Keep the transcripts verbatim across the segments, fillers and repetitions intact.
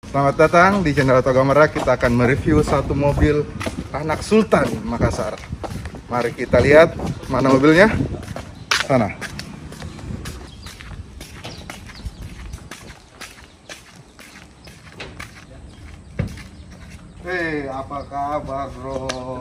Selamat datang di channel Togamera. Kita akan mereview satu mobil anak Sultan Makassar. Mari kita lihat mana mobilnya. Sana. Hei, apa kabar bro?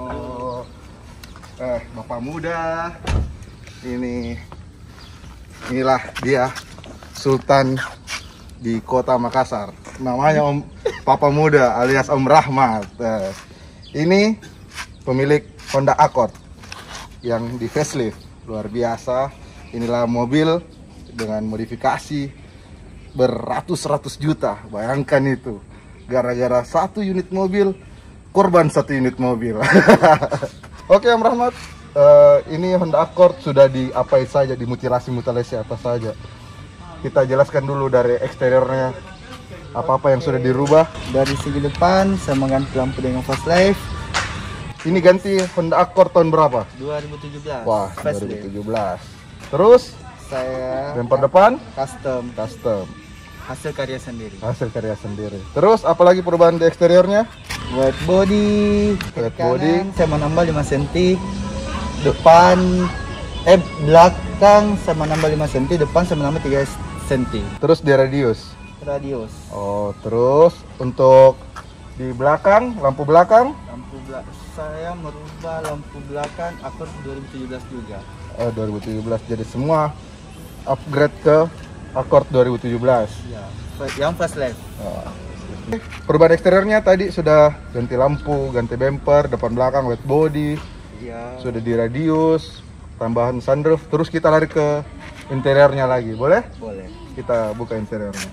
Eh, bapak muda. Ini inilah dia Sultan di kota Makassar. Namanya Om Papa Muda alias Om Rahmat. Eh, ini pemilik Honda Accord yang di facelift. Luar biasa. Inilah mobil dengan modifikasi beratus-ratus juta. Bayangkan itu. Gara-gara satu unit mobil, korban satu unit mobil. Oke Om Rahmat, uh, ini Honda Accord sudah diapain saja, dimutilasi-mutilasi apa saja. Kita jelaskan dulu dari eksteriornya, apa-apa yang sudah dirubah. Dari segi depan saya mengganti lampu dengan facelift. Ini ganti Honda Accord tahun berapa? dua ribu tujuh belas. Wah, facelift. dua ribu tujuh belas. Terus Saya bumper depan custom, custom, hasil karya sendiri. hasil karya sendiri. Terus apalagi perubahan di eksteriornya? White body, White kanan body. saya menambah lima sentimeter. Depan eh belakang saya menambah lima sentimeter, depan saya menambah tiga sentimeter. Terus di radius. Radius. Oh, terus untuk di belakang, lampu belakang? Lampu belakang saya merubah lampu belakang Accord dua ribu tujuh belas juga. Oh, dua ribu tujuh belas. Jadi semua upgrade ke Accord dua ribu tujuh belas. Ya, yang facelift. Oh. Perubahan eksteriornya tadi sudah ganti lampu, ganti bumper, depan belakang white body, Ya. sudah di radius, tambahan sunroof. Terus kita lari ke interiornya lagi, boleh? Boleh. Kita buka interiornya.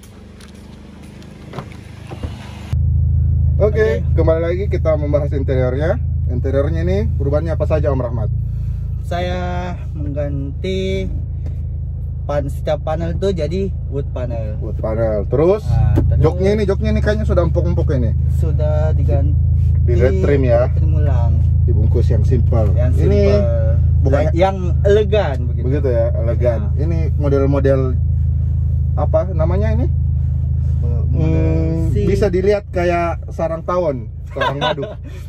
Oke, Oke. kembali lagi kita membahas interiornya. Interiornya ini perubahannya apa saja Om Rahmat? Saya mengganti pan setiap panel itu jadi wood panel. Wood panel. Terus, Nah, terus joknya ini, joknya ini kayaknya sudah empuk-empuk ini. sudah diganti Di red trim ya. trim ulang. Dibungkus yang simple. Yang Ini simple. bukannya- yang elegan begitu. begitu ya, elegan. Ya. Ini model-model apa namanya ini? Hmm, Si- bisa dilihat kayak sarang tawon, sarang madu.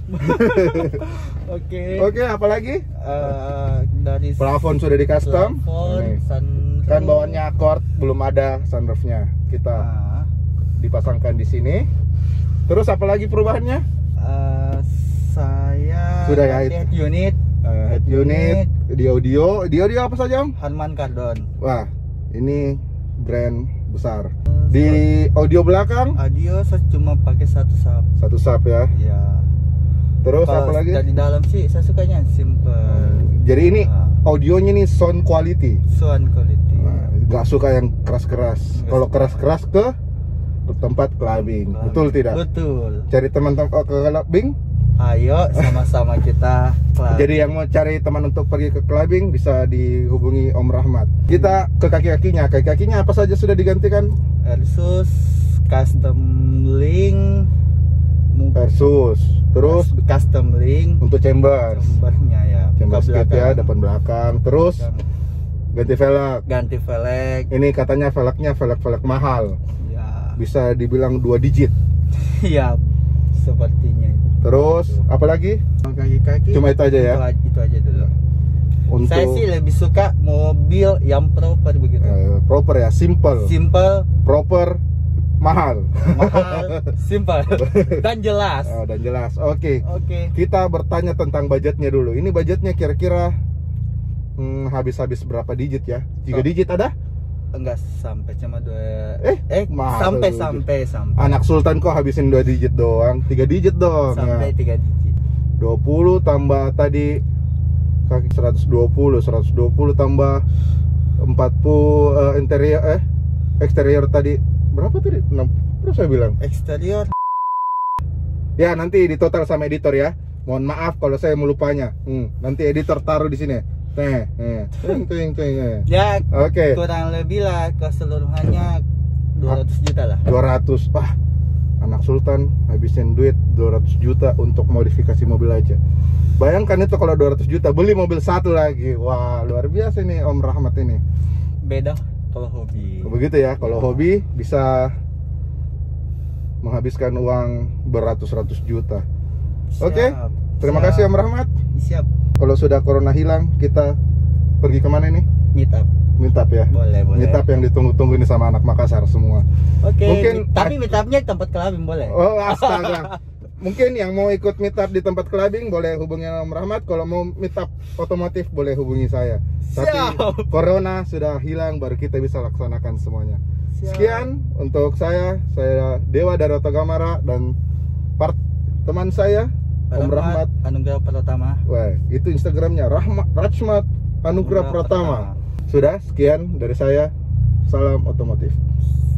Oke. Oke, apalagi? Eh, dari Plafon sudah di custom. plafon, Nih. sunroof. Kan bawaannya Accord, belum ada sunroofnya. Kita Nah, dipasangkan di sini. Terus apalagi perubahannya? eh, saya Sudah ya, ganti head unit Uh, head unit, di audio, di audio apa saja Om? Harman Kardon. Wah, ini brand besar. Di audio belakang Audio saya cuma pakai satu sub. satu sub ya. Ya. Terus Kalau apa lagi? dari dalam sih saya sukanya simple. Jadi ini Ah. audionya nih sound quality. Sound quality. Nah, gak suka yang keras-keras. Nggak Kalau suka. keras-keras ke tempat clubbing. Clubbing. Betul tidak? Betul. Cari teman-teman oh, ke clubbing. Ayo sama-sama kita clubbing. Jadi yang mau cari teman untuk pergi ke clubbing bisa dihubungi Om Rahmat. Kita ke kaki-kakinya. Kaki-kakinya apa saja sudah digantikan? Versus custom link mu- Versus. Terus custom link untuk chambers. gambarnya ya. Chamber Muka skate ya, belakang. depan belakang. Terus ganti velg. Ganti velg. Ini katanya velgnya velg-velg mahal. Ya. Bisa dibilang dua digit. Iya. Sepertinya. Terus apalagi? Kaki-kaki. Cuma itu aja ya? Itu, a- itu aja dulu. Untuk Saya sih lebih suka mobil yang proper begitu. eh, proper ya, simple, Simple, proper, mahal, mahal, simple dan jelas. Oh, dan jelas. Oke, Oke. kita bertanya tentang budgetnya dulu. Ini budgetnya kira-kira hmm, habis-habis berapa digit ya? Tiga Oh. digit ada? Enggak sampai cuma dua. Eh, eh mahal sampai tuh. sampai sampai Anak Sultan kok habisin dua digit doang? Tiga digit dong. sampai Ya. tiga digit. dua puluh tambah tadi kaki seratus dua puluh, seratus dua puluh tambah empat puluh eh, interior eh eksterior tadi berapa tadi? enam berapa saya bilang? Eksterior. Ya nanti di total sama editor ya. Mohon maaf kalau saya melupanya. Hmm, nanti editor taruh di sini. Nih, nih. Tuing, tuing, tuing, nih. Ya Oke. kurang lebih lah keseluruhannya dua ratus juta lah. dua ratus. Wah, anak Sultan habisin duit dua ratus juta untuk modifikasi mobil aja. Bayangkan itu kalau dua ratus juta beli mobil satu lagi. Wah, luar biasa nih Om Rahmat ini. Beda kalau hobi. Begitu ya. Kalau hobi bisa menghabiskan uang beratus-ratus juta. Oke, Siap, terima siap. kasih Om Rahmat. Siap. Kalau sudah corona hilang, kita pergi kemana nih? Meet up. Meetup ya. Boleh, boleh. Meetup yang ditunggu-tunggu ini sama anak Makassar semua. Oke. Mungkin- Tapi meet up-nya di tempat clubbing boleh. Oh astaga. Mungkin yang mau ikut meetup di tempat clubbing boleh hubungi Om Rahmat. Kalau mau meetup otomotif boleh hubungi saya. Tapi Siap. corona sudah hilang, baru kita bisa laksanakan semuanya. Siap. Sekian untuk saya, saya Dewa dari Otogamara dan part teman saya Om Rahmat. Anugerah Pratama. Wah, itu Instagramnya Rahmat Rachmat Anugrah Anugrah Pratama. Pratama. Sudah, sekian dari saya. Salam otomotif.